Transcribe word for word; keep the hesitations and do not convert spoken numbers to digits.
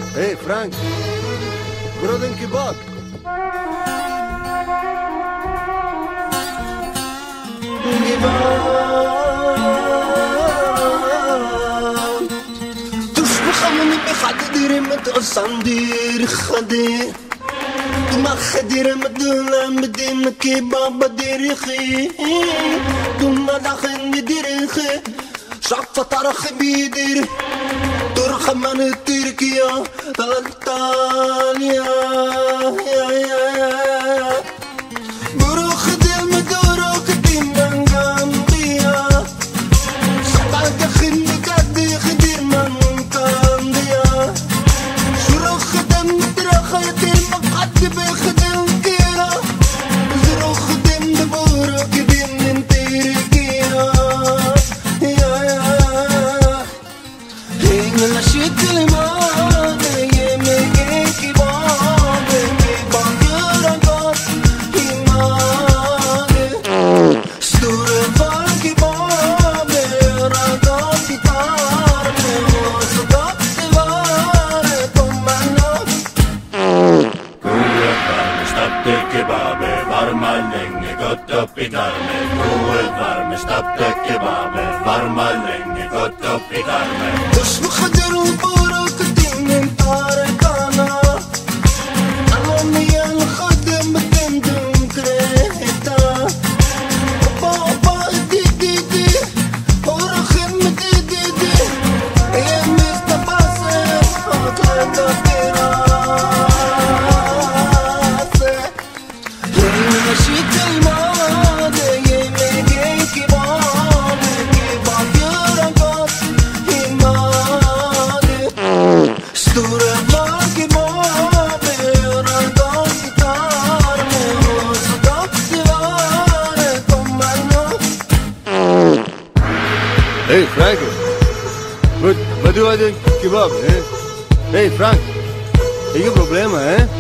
Hey Frank, Grodin kebab. تشبخني بخدير متقصندير خدير ما خدير مدولا مدين كباب ديرخي دوما داخل ديرخي شعف طرخ بيدير ترخ من تركيا تالتاليا يا يا يا بروخ دم دروك دم بنغامبيا سبعك خن كدي خدير من كانديا شروخ دم ترخ يتير مقعد بخدم كيرا زروخ دم بروك دم من تركيا يا يا هين لشيت المال يمكن كباب كباب يرقص إيمان ستور فاك باب يرقص تار وصدق تبار تمنا Stappte kebabe, varma länge, gott upp i tarmen. Blodet varme, stappte kebabe, varma länge, gott upp i tarmen. تشبخ خدر وبروك دم من طارقانا علمي الخدم دمدم كريتا أبا أبا دي دي دي ورخم دي دي دي يا مستباسم أطلق دراسة هين مشيت الماضي يمكن كباب كباب يرقص إيماني ستور فاك باب يرقص تار وصدق سوار تمنا Hey Frank, wat, wat doe jij kebab, hè? Hey Frank, ik heb problemen, hè?